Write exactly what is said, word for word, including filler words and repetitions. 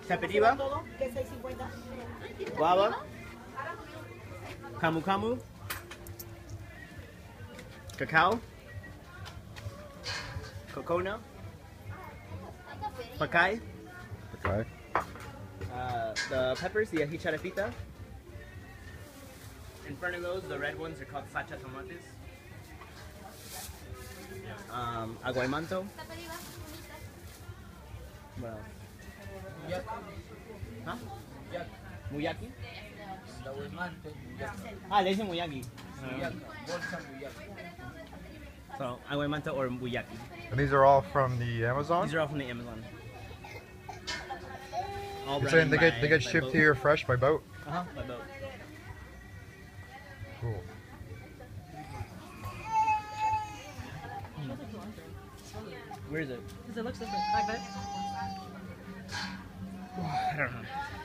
Tapiriba, guava, camu camu, cacao, cocona, pacay, Okay. uh, the peppers, the ají charapita. In front of those, the red ones are called sacha tomates. Um, aguaymanto. What else? Huh? Muyaki? Ah, le dicen muyaki. So, aguaymanto or muyaki. And these are all from the Amazon? These are all from the Amazon. All You're saying they ran get by- they get by shipped boat. here fresh by boat? Uh-huh, by boat. Cool. Where is it? Because it looks different. Like that. I don't know.